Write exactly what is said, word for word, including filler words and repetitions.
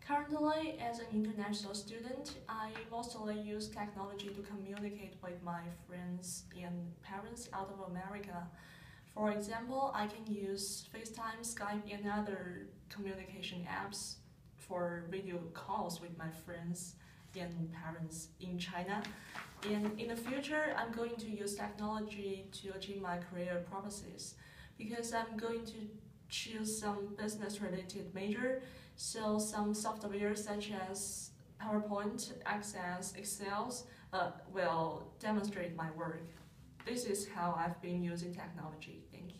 Currently, as an international student, I mostly use technology to communicate with my friends and parents out of America. For example, I can use FaceTime, Skype, and other communication apps for video calls with my friends and parents in China. And in the future, I'm going to use technology to achieve my career purposes because I'm going to choose some business-related major, so some software such as PowerPoint, Access, Excel uh, will demonstrate my work. This is how I've been using technology. Thank you.